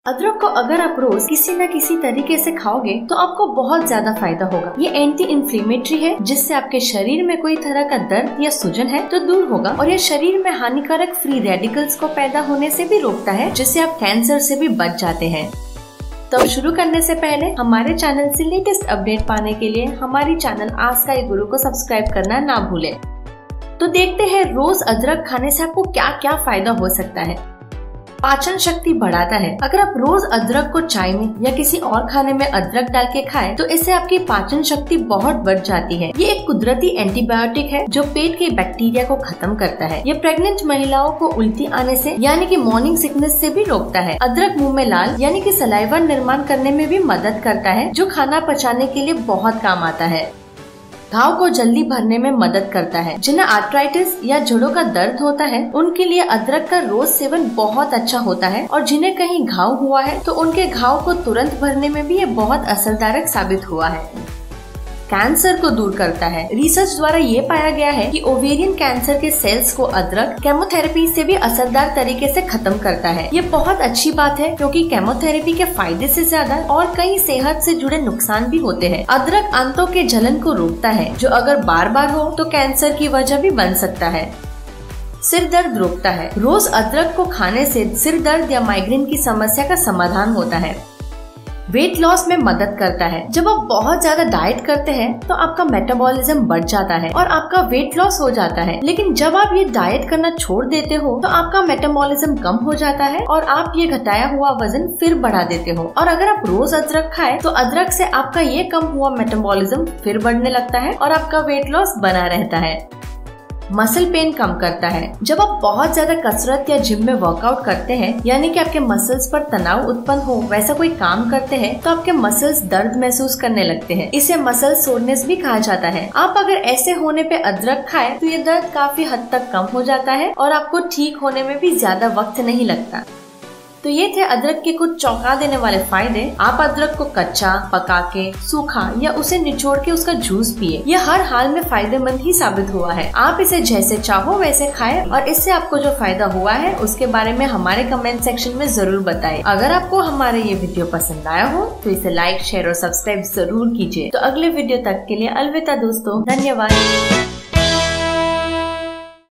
अदरक को अगर आप रोज किसी न किसी तरीके से खाओगे तो आपको बहुत ज्यादा फायदा होगा। ये एंटी इन्फ्लेमेटरी है, जिससे आपके शरीर में कोई तरह का दर्द या सूजन है तो दूर होगा, और ये शरीर में हानिकारक फ्री रेडिकल्स को पैदा होने से भी रोकता है, जिससे आप कैंसर से भी बच जाते हैं। तो शुरू करने से पहले हमारे चैनल से लेटेस्ट अपडेट पाने के लिए हमारी चैनल आस्क आई गुरु को सब्सक्राइब करना ना भूलें। तो देखते हैं रोज अदरक खाने से आपको क्या क्या फायदा हो सकता है। पाचन शक्ति बढ़ाता है। अगर आप रोज अदरक को चाय में या किसी और खाने में अदरक डाल के खाएं तो इससे आपकी पाचन शक्ति बहुत बढ़ जाती है। ये एक कुदरती एंटीबायोटिक है जो पेट के बैक्टीरिया को खत्म करता है। ये प्रेग्नेंट महिलाओं को उल्टी आने से यानी कि मॉर्निंग सिकनेस से भी रोकता है। अदरक मुंह में लाल यानी कि सलाइवा निर्माण करने में भी मदद करता है, जो खाना पचाने के लिए बहुत काम आता है। घाव को जल्दी भरने में मदद करता है। जिन्हें आर्थराइटिस या जोड़ों का दर्द होता है उनके लिए अदरक का रोज सेवन बहुत अच्छा होता है, और जिन्हें कहीं घाव हुआ है तो उनके घाव को तुरंत भरने में भी ये बहुत असरदायक साबित हुआ है। कैंसर को दूर करता है। रिसर्च द्वारा ये पाया गया है कि ओवेरियन कैंसर के सेल्स को अदरक केमोथेरेपी से भी असरदार तरीके से खत्म करता है। ये बहुत अच्छी बात है, क्योंकि केमोथेरेपी के फायदे से ज्यादा और कई सेहत से जुड़े नुकसान भी होते हैं। अदरक आंतों के जलन को रोकता है, जो अगर बार बार हो तो कैंसर की वजह भी बन सकता है। सिर दर्द रोकता है। रोज अदरक को खाने से सिर दर्द या माइग्रेन की समस्या का समाधान होता है। वेट लॉस में मदद करता है। जब आप बहुत ज्यादा डाइट करते हैं तो आपका मेटाबॉलिज्म बढ़ जाता है और आपका वेट लॉस हो जाता है, लेकिन जब आप ये डाइट करना छोड़ देते हो तो आपका मेटाबॉलिज्म कम हो जाता है और आप ये घटाया हुआ वजन फिर बढ़ा देते हो। और अगर आप रोज अदरक खाएं तो अदरक से आपका ये कम हुआ मेटाबॉलिज्म फिर बढ़ने लगता है और आपका वेट लॉस बना रहता है। मसल पेन कम करता है। जब आप बहुत ज्यादा कसरत या जिम में वर्कआउट करते हैं, यानी कि आपके मसल्स पर तनाव उत्पन्न हो वैसा कोई काम करते हैं, तो आपके मसल्स दर्द महसूस करने लगते हैं। इसे मसल सोरनेस भी कहा जाता है। आप अगर ऐसे होने पे अदरक खाएं तो ये दर्द काफी हद तक कम हो जाता है और आपको ठीक होने में भी ज्यादा वक्त नहीं लगता। तो ये थे अदरक के कुछ चौंका देने वाले फायदे। आप अदरक को कच्चा, पका के, सूखा या उसे निचोड़ के उसका जूस पिए। यह हर हाल में फायदेमंद ही साबित हुआ है। आप इसे जैसे चाहो वैसे खाएं, और इससे आपको जो फायदा हुआ है उसके बारे में हमारे कमेंट सेक्शन में जरूर बताएं। अगर आपको हमारे ये वीडियो पसंद आया हो तो इसे लाइक, शेयर और सब्सक्राइब जरूर कीजिए। तो अगले वीडियो तक के लिए अलविदा दोस्तों, धन्यवाद।